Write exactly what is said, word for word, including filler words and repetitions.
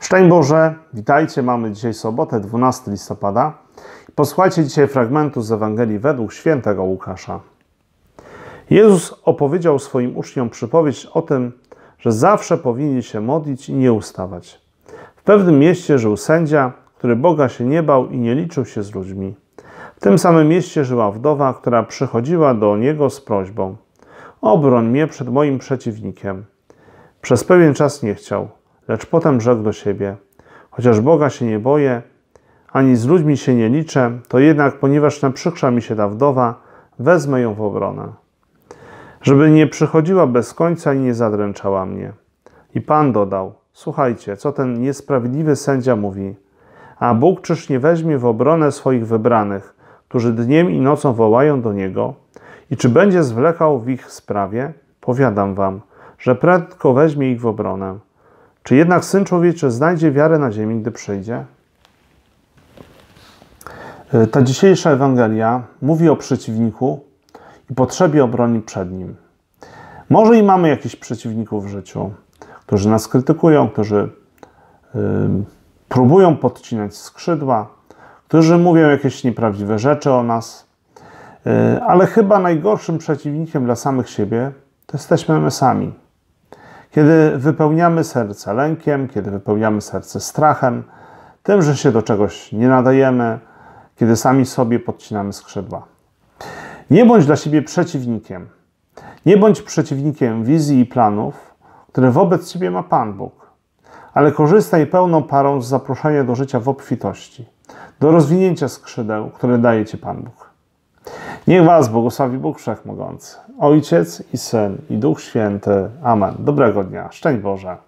Szczęść Boże, witajcie, mamy dzisiaj sobotę, dwunastego listopada. Posłuchajcie dzisiaj fragmentu z Ewangelii według świętego Łukasza. Jezus opowiedział swoim uczniom przypowieść o tym, że zawsze powinni się modlić i nie ustawać. W pewnym mieście żył sędzia, który Boga się nie bał i nie liczył się z ludźmi. W tym samym mieście żyła wdowa, która przychodziła do niego z prośbą: obroń mnie przed moim przeciwnikiem. Przez pewien czas nie chciał, lecz potem rzekł do siebie: chociaż Boga się nie boję, ani z ludźmi się nie liczę, to jednak, ponieważ naprzykrza mi się ta wdowa, wezmę ją w obronę, żeby nie przychodziła bez końca i nie zadręczała mnie. I Pan dodał: słuchajcie, co ten niesprawiedliwy sędzia mówi. A Bóg czyż nie weźmie w obronę swoich wybranych, którzy dniem i nocą wołają do Niego? I czy będzie zwlekał w ich sprawie? Powiadam wam, że prędko weźmie ich w obronę. Czy jednak Syn Człowieczy znajdzie wiarę na ziemi, gdy przyjdzie? Ta dzisiejsza Ewangelia mówi o przeciwniku i potrzebie obrony przed nim. Może i mamy jakichś przeciwników w życiu, którzy nas krytykują, którzy yy, próbują podcinać skrzydła, którzy mówią jakieś nieprawdziwe rzeczy o nas, yy, ale chyba najgorszym przeciwnikiem dla samych siebie to jesteśmy my sami. Kiedy wypełniamy serce lękiem, kiedy wypełniamy serce strachem, tym, że się do czegoś nie nadajemy, kiedy sami sobie podcinamy skrzydła. Nie bądź dla siebie przeciwnikiem. Nie bądź przeciwnikiem wizji i planów, które wobec ciebie ma Pan Bóg, ale korzystaj pełną parą z zaproszenia do życia w obfitości, do rozwinięcia skrzydeł, które daje ci Pan Bóg. Niech was błogosławi Bóg Wszechmogący, Ojciec i Syn i Duch Święty. Amen. Dobrego dnia. Szczęść Boże.